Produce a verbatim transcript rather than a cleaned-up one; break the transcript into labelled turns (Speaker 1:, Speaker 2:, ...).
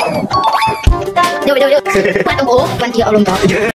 Speaker 1: เดี๋ยวเดี๋ยวเดี๋ยววันตรงโอ้วันเดียวเอาลงต่อ